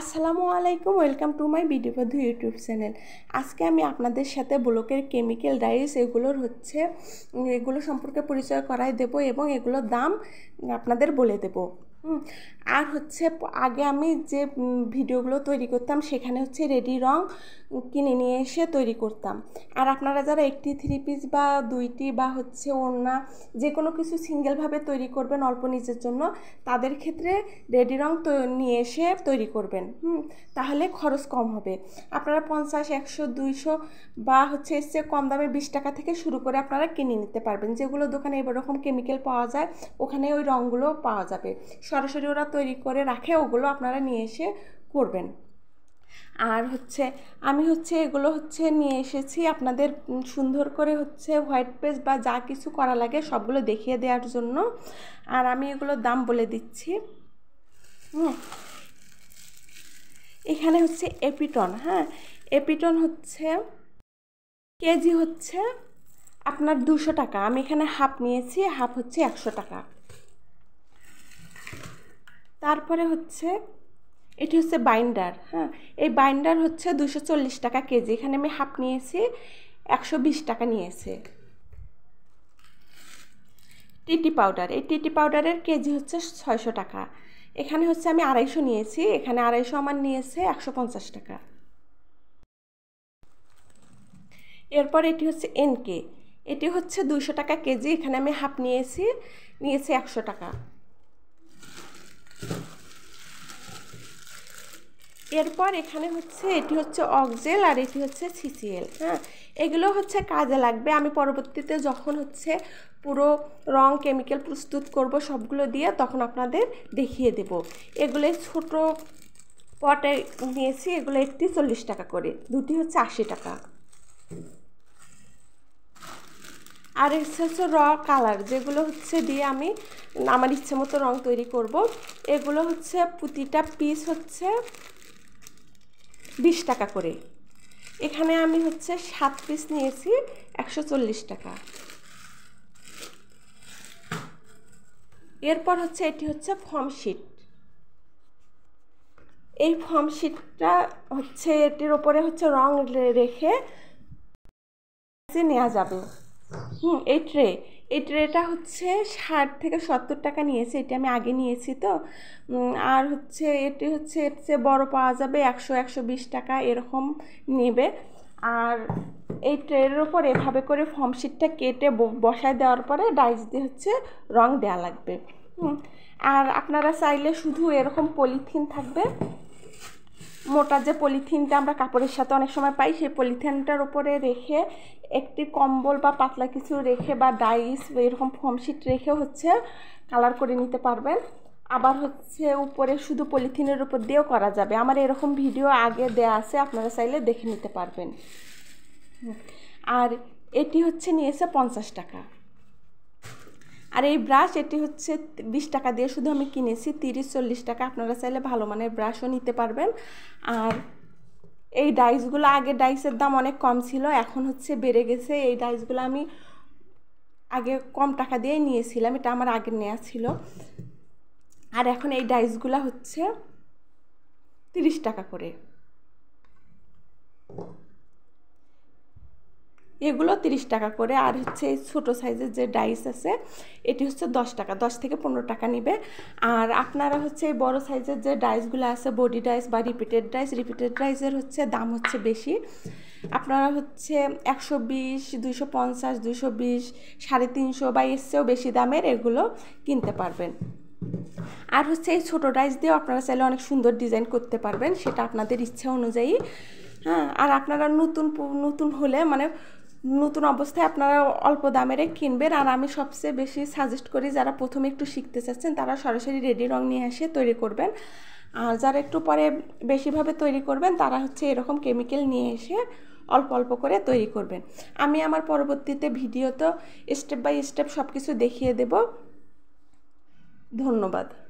আসসালামু আলাইকুম, welcome to my BD বধু ইউটিউব চ্যানেল। আজকে আমি আপনাদের সাথে ব্লকের কেমিক্যাল ডাইস এগুলো সম্পর্কে পরিচয় করাই দেব এবং এগুলোর দাম আপনাদের বলে দেব। আর আগে আমি যে ভিডিওগুলো তৈরি করতাম সেখানে রেডি রং কিনে নিয়ে এসে তৈরি করতাম। আর আপনারা যারা একটি থ্রি পিস বা দুইটি বা ওড়না যে কোনো কিছু সিঙ্গেলভাবে তৈরি করবেন অল্প নিজের জন্য, তাদের ক্ষেত্রে রেডি রং নিয়ে এসে তৈরি করবেন। তাহলে খরচ কম হবে। আপনারা 50, 100, 200 বা এর চেয়ে কম দামে 20 টাকা থেকে শুরু করে আপনারা কিনে নিতে পারবেন। যেগুলো দোকানে এরকম কেমিক্যাল পাওয়া যায় ওখানে ওই রঙগুলো পাওয়া যাবে। সরাসরি ওরা তৈরি করে রাখে, ওগুলো আপনারা নিয়ে এসে করবেন। আর আমি এগুলো নিয়ে এসেছি আপনাদের সুন্দর করে হোয়াইট পেস্ট বা যা কিছু করা লাগে সবগুলো দেখিয়ে দেওয়ার জন্য। আর আমি এগুলোর দাম বলে দিচ্ছি। এখানে এপিটন, এপিটন কেজি আপনার 200 টাকা। আমি এখানে হাফ নিয়েছি, হাফ 100 টাকা। তারপরে এটি বাইন্ডার, এই বাইন্ডার 240 টাকা কেজি। এখানে আমি হাফ নিয়েছি, 120 টাকা নিয়েছে। টিটি পাউডার, এই টিটি পাউডারের কেজি 600 টাকা। এখানে আমি 250 নিয়েছি, এখানে 250 আমার নিয়েছে 150 টাকা। এরপর এটি এনকে, এটি 200 টাকা কেজি। এখানে আমি হাফ নিয়েছি 100 টাকা। এরপর এখানে এটি অক্সেল আর এটি সিসিএল। এগুলো কাজে লাগবে। আমি পরবর্তীতে যখন পুরো রং কেমিক্যাল প্রস্তুত করব সবগুলো দিয়ে তখন আপনাদের দেখিয়ে দেব। এগুলো ছোট পটে নিয়েছি, এগুলো একটি 40 টাকা করে, দুটি 80 টাকা। আর র কালার, যেগুলো দিয়ে আমি আমার ইচ্ছে মতো রং তৈরি করব। এগুলো প্রতিটা পিস 20 টাকা করে। এখানে আমি 7 পিস নিয়েছি, 140 টাকা। এরপর এটি ফর্ম শিট। এই ফর্ম শিটটা এটির ওপরে রং রেখে নেওয়া যাবে। এই ট্রেটা 60 থেকে 70 টাকা নিয়েছে। এটি আমি আগে নিয়েছি তো। আর এটি এর চেয়ে বড় পাওয়া যাবে, 100, 120 টাকা এরকম নেবে। আর এই ট্রের ওপর এভাবে করে ফর্ম শিটটা কেটে বসায় দেওয়ার পরে ডাইস দিয়ে রং দেওয়া লাগবে। আর আপনারা চাইলে শুধু এরকম পলিথিন থাকবে, মোটা যে পলিথিনটা আমরা কাপড়ের সাথে অনেক সময় পাই, সেই পলিথিনটার উপরে রেখে একটি কম্বল বা পাতলা কিছু রেখে বা ডাইস এরকম ফর্ম শিট রেখে কালার করে নিতে পারবেন। আবার উপরে শুধু পলিথিনের উপর দিয়েও করা যাবে। আমার এরকম ভিডিও আগে দেয়া আছে, আপনারা চাইলে দেখে নিতে পারবেন। আর এটি নিয়েছে 50 টাকা। আর এই ব্রাশ, এটি 20 টাকা দিয়ে শুধু আমি কিনেছি, 30-40 টাকা। আপনারা চাইলে ভালো মানের ব্রাশও নিতে পারবেন। আর এই ডাইসগুলো, আগে ডাইসের দাম অনেক কম ছিল, এখন বেড়ে গেছে। এই ডাইসগুলো আমি আগে কম টাকা দিয়ে নিয়েছিলাম, এটা আমার আগের নেওয়া ছিল। আর এখন এই ডাইসগুলো 30 টাকা করে। এগুলো 30 টাকা করে। আর এই ছোটো সাইজের যে ডাইস আছে এটি 10 টাকা, 10 থেকে 15 টাকা নেবে। আর আপনারা এই বড় সাইজের যে ডাইসগুলো আছে, বডি ডাইস বা রিপিটেড ডাইসের দাম বেশি। আপনারা 120, 250, 220, 350 বা এর চেয়েও বেশি দামের এগুলো কিনতে পারবেন। আর এই ছোটো ডাইস দিয়েও আপনারা চাইলে অনেক সুন্দর ডিজাইন করতে পারবেন, সেটা আপনাদের ইচ্ছা অনুযায়ী। আর আপনারা নতুন হলে নতুন অবস্থায় আপনারা অল্প দামের কিনবেন। আর আমি সবচেয়ে বেশি সাজেস্ট করি, যারা প্রথমে একটু শিখতে চাচ্ছেন তারা সরাসরি রেডি রং নিয়ে এসে তৈরি করবেন। আর যারা একটু পরে বেশিভাবে তৈরি করবেন তারা এরকম কেমিক্যাল নিয়ে এসে অল্প অল্প করে তৈরি করবেন। আমি আমার পরবর্তীতে ভিডিওতে স্টেপ বাই স্টেপ সব কিছু দেখিয়ে দেব। ধন্যবাদ।